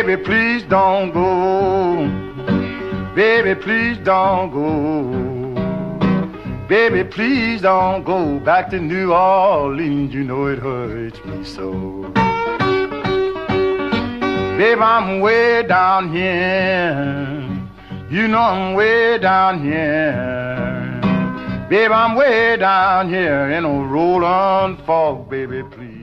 Baby, please don't go. Baby, please don't go. Baby, please don't go back to New Orleans. You know it hurts me so. Baby, I'm way down here. You know I'm way down here. Baby, I'm way down here in a rolling fog. Baby, please.